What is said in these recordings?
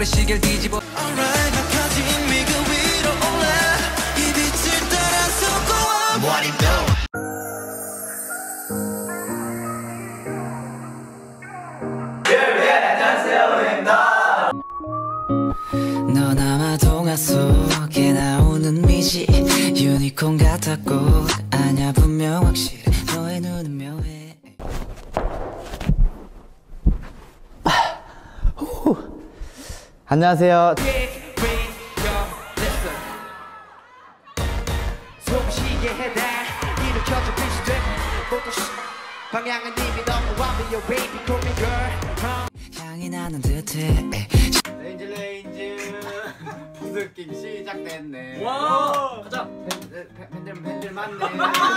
모래시계를 뒤집어 Alright 막혀진 미그 위로 올라 이 빛을 따라서 go up What it do? 넌 아마 동화 속에 나오는 미지 유니콘 같았고 아냐 분명 확실해 너의 눈은 묘해. 안녕하세요. 향이 나는 듯해. 레인즈 부스킹 시작됐네. 와 가자. 팬들 많네. 팬들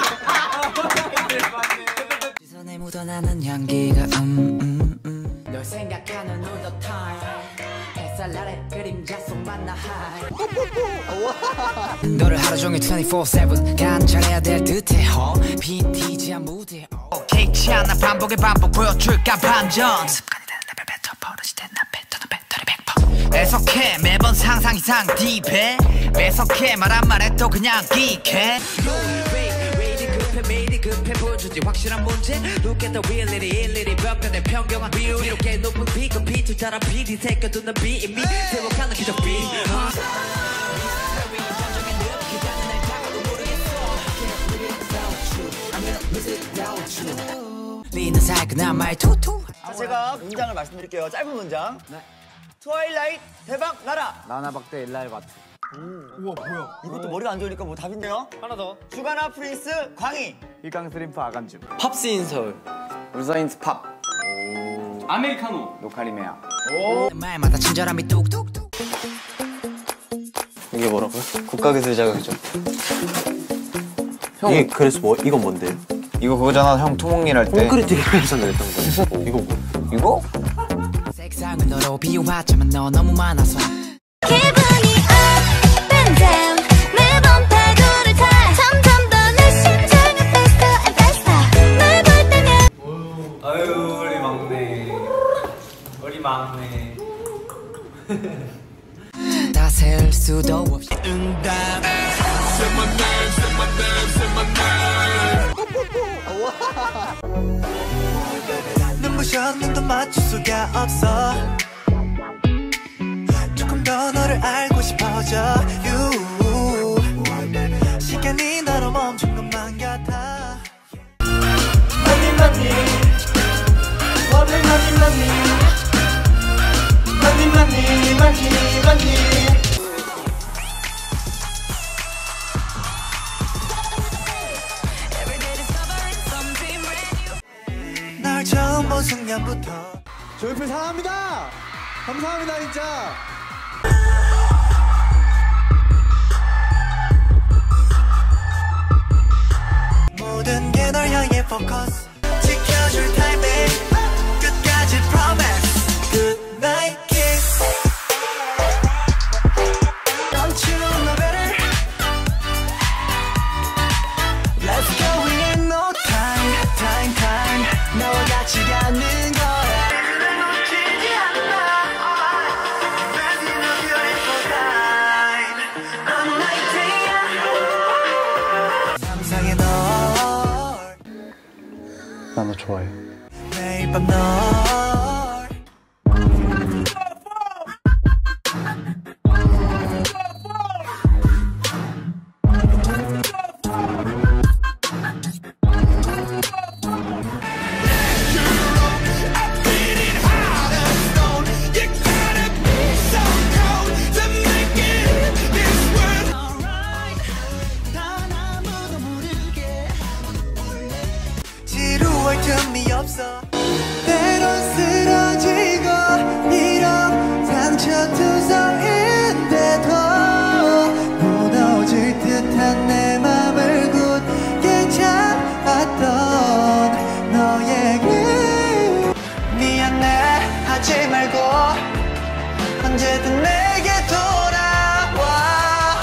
많네. 시선에 묻어나는 향기가 널 생각하는 우도 타임 햇살 아래 그림자 속 만나 하이 너를 하루 종일 24/7 관찰해야 될 듯해 비티지한 무대 개의치 않아 반복의 반복 보여줄까 반전 습관이 되는 레벨 뱉어 버릇이 된 나 패턴은 배터리 100% 애석해 매번 상상 이상 딥해 매석해 말 한말에 또 그냥 끼해 매일이 급해 보여주지 확실한 문제 Look at the real 일일이 벽간의 평경한 비율 이렇게 높은 비급 비투자라 비리 새겨두는 비 이미 세워가는 기적 비 리는 살근한 말투투 제가 문장을 말씀드릴게요. 짧은 문장. 네. 트와일라이트 대박 나라. 나나박대 일라이 바트. 우와 뭐야? 이것도 머리가 안 좋으니까 뭐 답인데요? 하나 더. 주가나 프린스 광희. 일강 스림프 아간주. 팝스인 서울. 울서인스 팝. 아메리카노. 노카리메야. 말마다 친절함이 뚝뚝뚝 이게 뭐라고요? 국가기술 자격증. 형, 이게 그래서 뭐 이건 뭔데요? 이거 그거잖아 형 토목일 할 때. 콘크리트 회사 냈던 거. 이거 뭐? 이거? 색상을 너로 비유하자면 너 너무 많아서 기분이 up and down 매번 파도를 타 점점 더 내 심장은 faster and faster 널 볼 때면 아유 우리 막내. 우리 막내. 다 세울 수도 없이 눈부셔 눈도 맞출 수가 없어 조금 더 너를 알고 싶어져 you. 시간이 나로 멈춘 것만 같아 Money money What a money money Money money money money 날 처음 본 순간부터 조이필 사랑합니다. 감사합니다 진짜. 모든 게 널 향해 포커스 지켜줄 타이밍 끝까지 promise Good night kiss Don't you know better Let's go we ain't no time time time 너와 같이 가는 거야 날 놓치지 않아 Alright Rising a beautiful time I'm like day 상상의 널 나 너 좋아해. 매일 밤 널 지루할 틈이 없어 때론 쓰러지고 이런 상처투성인데도 무너질 듯한 내 맘을 굳게 잡았던 너에게 미안해 하지 말고 언제든 내게 돌아와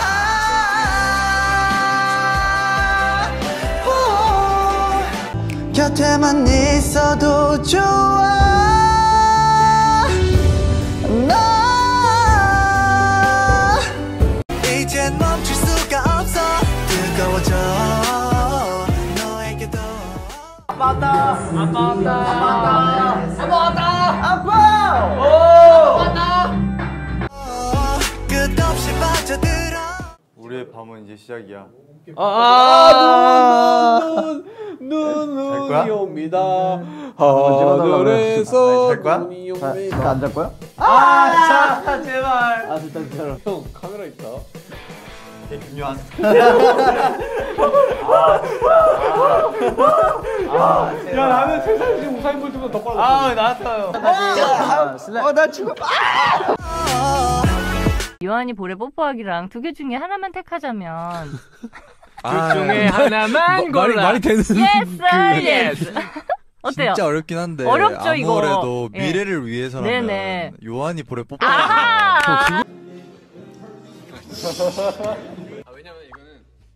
곁에만 있어도 좋아 너 끝없이 빠져들어. 우리의 밤은 이제 시작이야. 눈이 옵니다. 하늘에서 잘 거야? 눈이 옵니다. 안 잘 거야? 자, 제발. 아 진짜 진짜로. 형, 카메라 있다. 되게 중요한. 야, 나는 세상에 지금 우사인 볼트보다 더 빨라. 나왔어요. 나 죽어. 요한이 볼에 뽀뽀하기랑 두 개 중에 하나만 택하자면 둘 중에 하나만 골라. 말이 되는 yes, yes. 어때요? 진짜 어렵긴 한데 어렵죠, 이거. 아무래도 예. 미래를 위해서라면 네네. 요한이 볼에 뽀뽀. 아하! 왜냐면 이거는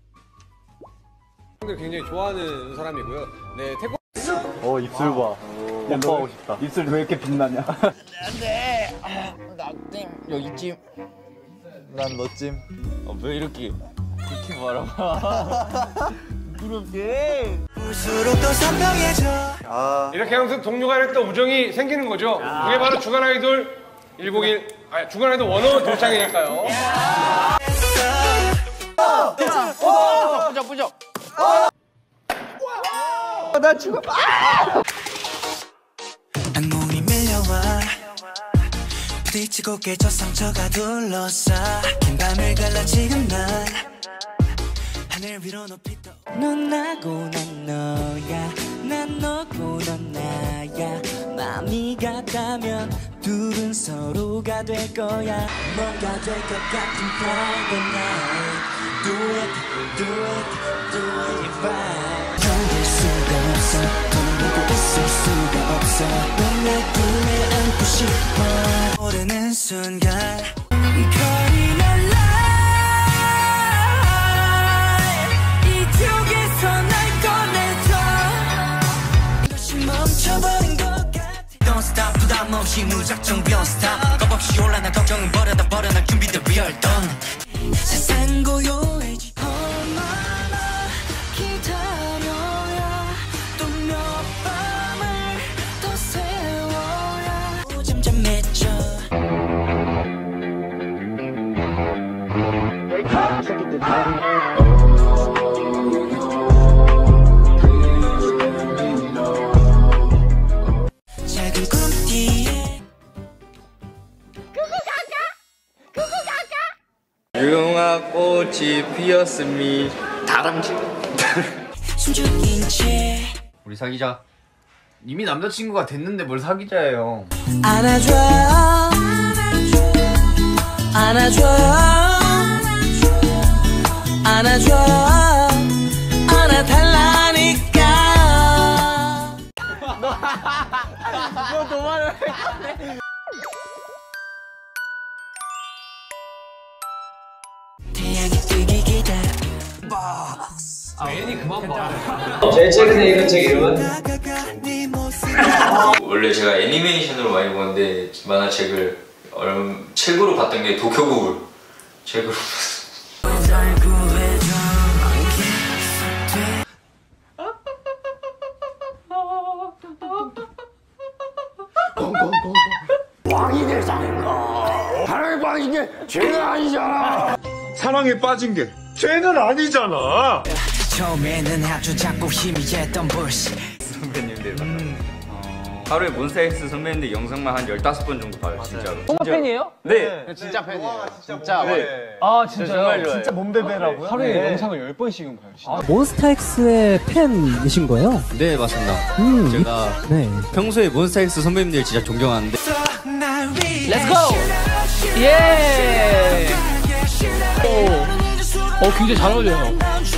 형들 굉장히 좋아하는 사람이고요. 네, 태국 입술 봐. 뽀뽀하고 싶다. 입술 왜 이렇게 빛나냐? 여기쯤. 난 너찜. 왜 이렇게 말아? 부끄럽게. 볼수록 더 선명해져. 이렇게 하면서 동료가 이렇게 또 우정이 생기는 거죠. 그게 바로 주간 아이돌 101, 아니 주간 아이돌 원어 돌창이니까요. 뿌적. 나 죽어. 악몽이 밀려와 부딪히고 깨져 상처가 둘러싸 긴 밤을 갈라 지금 난 하늘 위로 높이 떠 넌 나고 난 너야 난 너고 넌 나야 마음이 같다면 둘은 서로가 될 거야 뭔가 될 것 같은 Friday night Do it right 견딜 수가 없어 더는 보고 있을 수가 없어 넌 내 꿈에 안고 싶어 모르는 순간 별이 날라 이쪽에서 날 꺼내줘 이것이 멈춰버린 것 같아 Don't stop 부담 없이 무작정 beyond stop 겁 없이 올라나 걱정은 버려다 날 준비돼 real done 세상 고요해지 얼마나 기다려야 또 몇 밤을 더 세워야 잠잠해져 작은 꿈뒤에 유용꽃이 피었음이 다람쥐. 숨죽인 채 우리 사귀자. 이미 남자친구가 됐는데 뭘 사귀자예요. 안아줘 안아달라니까 너 도망을 태양이 뜨기 기다려 괜히 그만 봐. 제일 최근에 읽은 책 이름은? 네 모습 원래 제가 애니메이션으로 많이 보는데 만화책을 책으로 봤던 게 도쿄구울 책으로 날 구해줘 사랑에 빠진 게 죄는 아니잖아. 처음에는 아주 작고 희미했던 불씨 선배님들 하루에 몬스타엑스 선배님들 영상만 한 15번 정도 봐요. 진짜로. 정말 팬이에요? 네. 진짜 팬이에요. 진짜. 아, 진짜요? 정말 좋아요. 진짜 몸베베라고요? 하루에 영상을 10번씩은 봐요. 진짜. 몬스타엑스의 팬이신 거예요? 네, 맞습니다. 제가 네. 평소에 몬스타엑스 선배님들 진짜 존경하는데 Let's go! 예! 굉장히 잘 어울려요.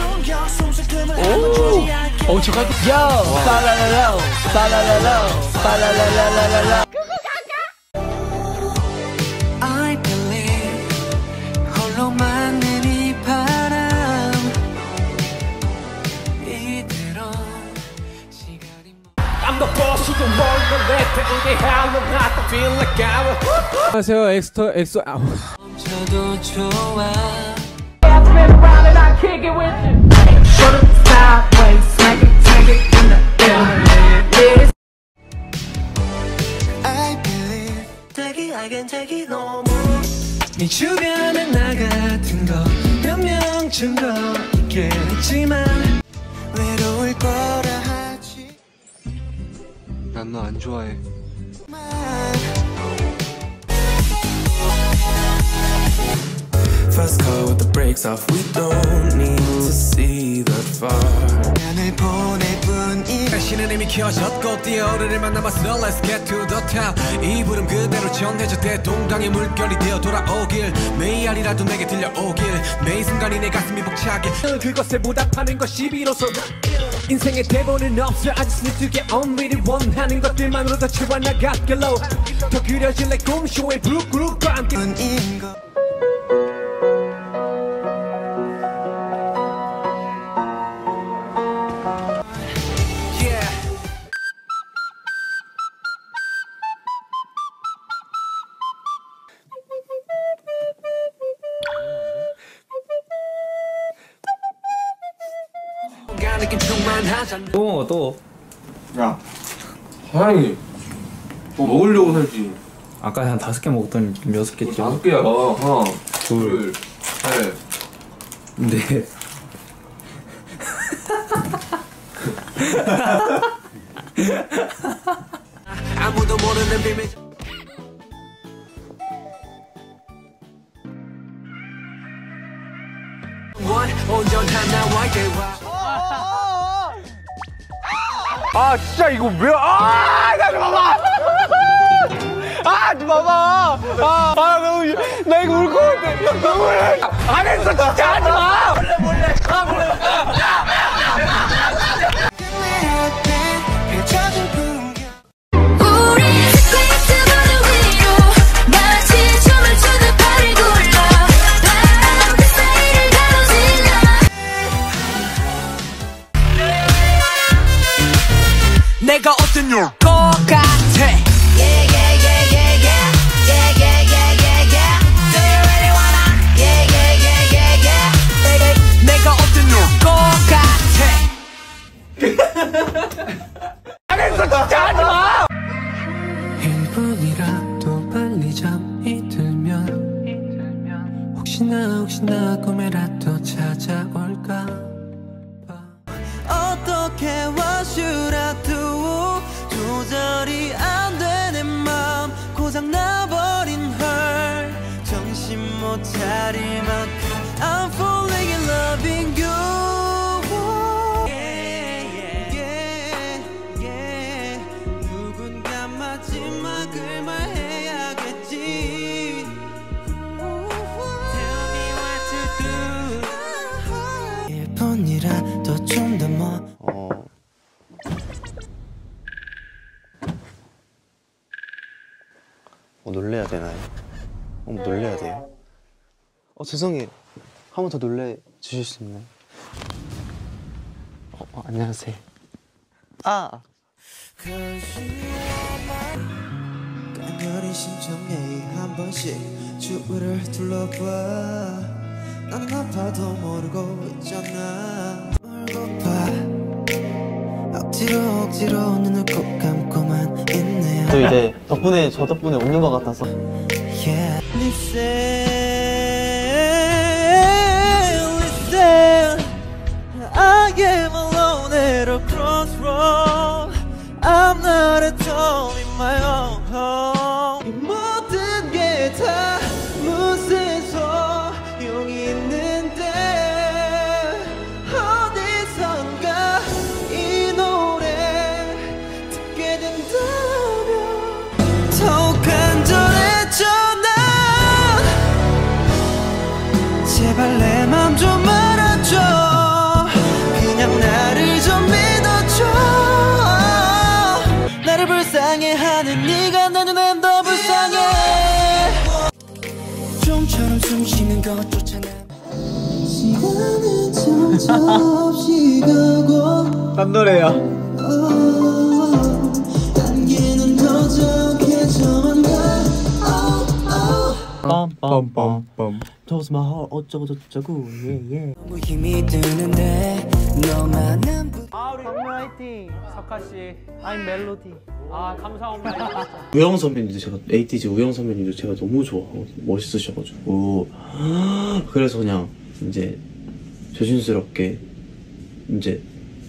오! 저 같은. 요! 빠라라라! 빠라라라! 빠라라라라라! I believe 홀로 맞는 이 바람 이대로 시간이 I'm the boss of the world, but let the only hell of not to feel like I was. 안녕하세요, 엑소. 멈춰도 좋아 kick it with you. Put it sideways, smack it in the air. 내겐 색이 너무 네 주변에 나 같은 거 몇 명쯤 더 있겠지만 외로울 거라 하지 난 너 안 좋아해. First car with the brakes off. We don't need to see that far. 시간을 보낼 뿐이 다시는 이미 켜졌고 뛰어오르를 만나봤어. Let's get to the top. 이 부름 그대로 전해져 대동강의 물결이 되어 돌아오길. 메이알이라도 내게 들려오길. 매 순간이 내 가슴이 벅차게. 그것에 보답하는 것이 비로소 인생의 대본은 없어. I just need to get on with it. 원하는 것들만으로 더 채워나갔길로 더 그려질 내 꿈쇼의 브룩그룹과 함께 또 야 사장님 뭐 먹으려고 살지. 아까 한 5개 먹었더니 6개째. 5개야. 하나 둘 셋 넷 아무도 모르는 비밀. 온전한 나와의 와. 아 진짜 이거 왜? 나 좀 봐봐. 좀 봐봐. 너무 나 이거 울 것 같아. 눈물. 안 했어 진짜 하지 마. 몰래. 내가 어떤 것 같아. 내가 어떤 것 같아. 안 했어 진짜 하지 마. 1분이라도 빨리 잠이 들면 혹시나 꿈에라도 찾아올까 봐. 어떻게 와슈라도 조절이 안 되는 맘 고장나버린 헐 정신 못 차릴 만큼 I'm falling in loving you. 누군가 마지막을 말해야겠지. Tell me what to do. 1분이라도 좀 더 놀래야 되나요? 놀래야 돼요? 죄송해요. 한 번 더 놀래 주실 수 있나요? 안녕하세요. 깐열인 심정에 한 번씩 주위를 둘러봐. 나는 아파도 모르고 있잖아. 멀고 봐. 억지로 눈을 꼭 감고만 있네. 저 이제 덕분에 저 덕분에 웃는 것 같아서. Yeah. Listen, I am alone at a crossroad. I'm not at home in my own home. 이 모든 게 다 무슨 소용이 있는데 어디선가 이 노래 듣게 된다면 더욱 간절해져. 난 제발 내 맘 좀 알아줘. 그냥 나를 좀 믿어줘. 나를 불쌍해하는 네가 내 눈엔 더 불쌍해. 좀처럼 숨 쉬는 것조차 난 시간은 점점 식어고 딴 노래야. 안개는 더 적해져만 가. 빰빰빰 Toast my heart 어쩌고 저쩌고 예예 힘이 드는데 너만은 우리 박명 화이팅. 석하씨 I'm 멜로디. 감사합니다. 우영 선배님도 제가 에이티즈 우영 선배님도 제가 너무 좋아하고 멋있으셔가지고 그래서 그냥 이제 조심스럽게 이제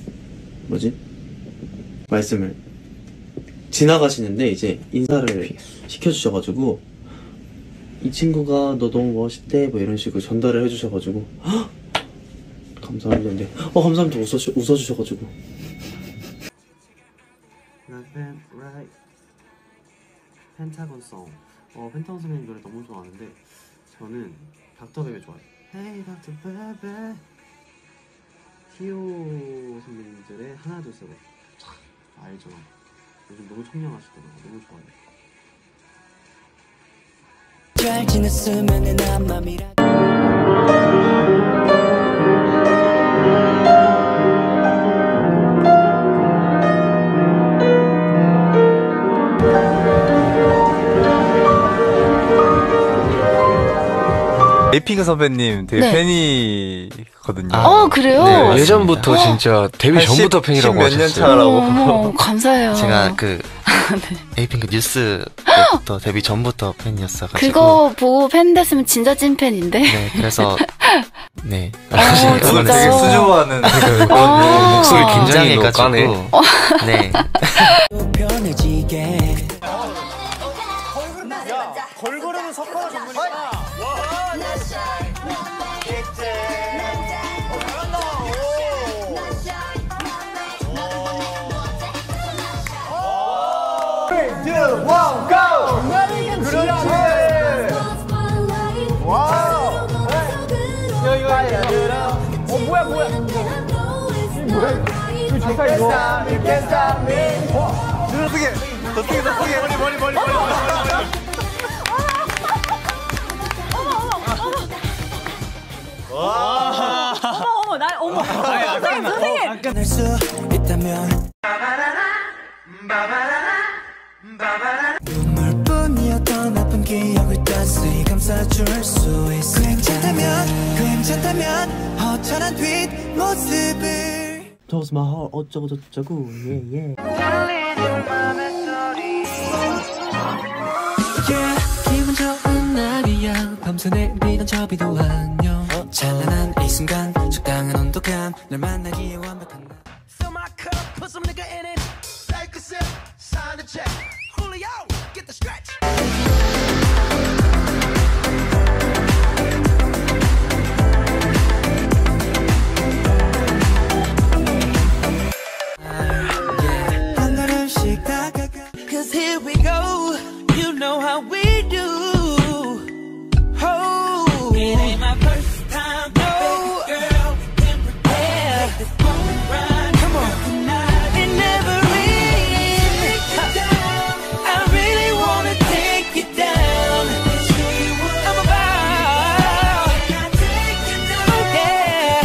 말씀을 지나가시는데 이제 인사를 시켜주셔가지고 이 친구가 너 너무 멋있대 뭐 이런 식으로 전달을 해주셔가지고 감사합니다. 근데 감사합니다 웃어주셔가지고 펜타곤송 펜타곤 선배님 노래 너무 좋아하는데 저는 닥터베베 좋아해요. Hey 닥터베베 티오 선배님 노래 하나 둘 셋 알죠? 요즘 너무 청량하시더라고요. 너무 좋아해요. 잘 지냈으면 내 남맘이라 에이핑크 선배님 되게 팬이거든요. 그래요? 네, 예전부터 진짜 데뷔 전부터 팬이라고 하셨어요. 몇 년 차라고. 어머, 감사해요. 제가 에이핑크 뉴스 때부터 데뷔 전부터 팬이었어가지고 그거 보고 팬 됐으면 진짜 찐팬인데. 네, 그래서 네. 진짜요? 되게 수줍어하는 목소리 굉장히 해가지고 네. 걸그룹은 석화가 전문이야. 뭐야? 이거 좋다 이거. 더 크게 머리 날 수 있다면 눈물뿐이었던 나쁜 기억을 따스히 감싸줄 수 있어. 괜찮다면 허전한 뒷모습을 Toast my heart 어쩌고 저쩌고 예예 기분 좋은 날이야. 밤새 내리던 저 비도 안녕. 찬란한 이 순간 적당한 온도감 널 만나기에 완벽한 날. Fill my cup, put some nigga in it. Take a sip, sign the check. Julio, get the stretch. 한 걸음씩 다가가. Cause here we go. You know how we do. Oh, it ain't my first time, no girl. Can prepare this whole ride. Come on, tonight it never ends. I really wanna take you down. I'm about. Oh yeah.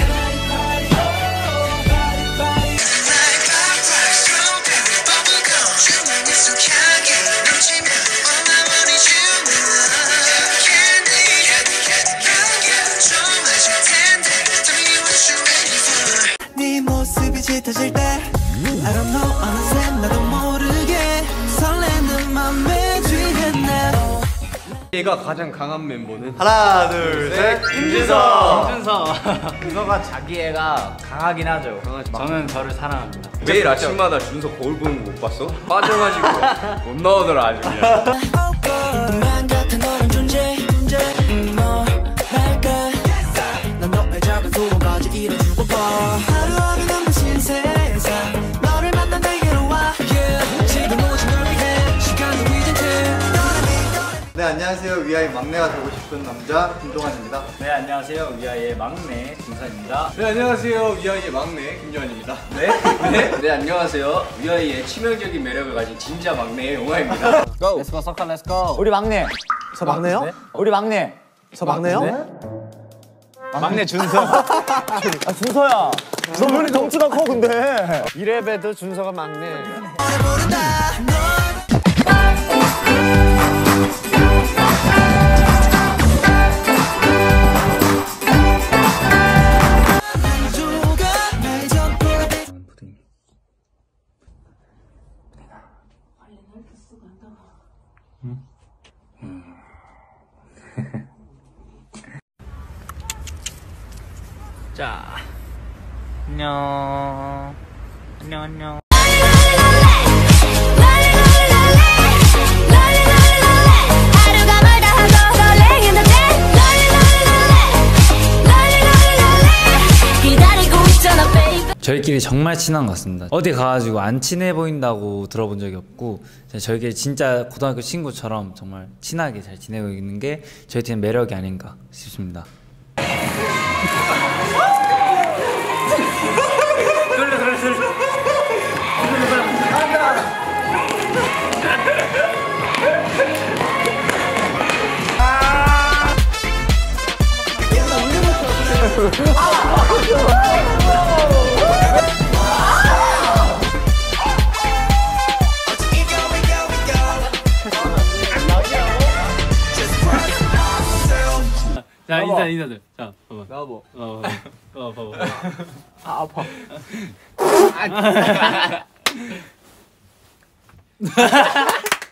네 모습이 짙어질 때 I don't know 어느새 나도 모르게 설레는 맘에 쥐겠네. 얘가 가장 강한 멤버는 하나 둘셋 준서가 자기애가 강하긴 하죠. 저는 저를 사랑합니다. 매일 아침마다 준서 거울 보는 거 못 봤어? 빠져가지고 못 나오더라 아주 그냥. 꿈만 같은 너란 존재 뭐랄까 난 너의 작은 소원까지 이뤄주고 봐. 하루하루 눈부신 세상 너를 만난 내게로 와. 지금 오직 널 위해 시간도 잊은 채. 네 안녕하세요 위아이 막내가 되고 싶은 남자 김동환입니다. 네 안녕하세요 위아이의 막내 김선입니다. 네 안녕하세요 위아이의 막내 김요한입니다. 네 안녕하세요 위아이의 치명적인 매력을 가진 진짜 막내 용화입니다. Go. Let's go, 석화, let's go. 우리 막내. 저 막내요? 네? 우리 막내. 저 막내요? 네? 막내 준서. 준서야. 너 왜 이렇게 덩치가 커 근데? 이래봬도 준서가 막내. 자, 안녕. 안녕. 저희끼리 정말 친한 것 같습니다. 어디 가가지고 안 친해 보인다고 들어본 적이 없고 저희끼리 진짜 고등학교 친구처럼 정말 친하게 잘 지내고 있는 게 저희 팀의 매력이 아닌가 싶습니다. 자, 인사들. 자, 봐봐. 나와봐. 봐봐. 아, 아파.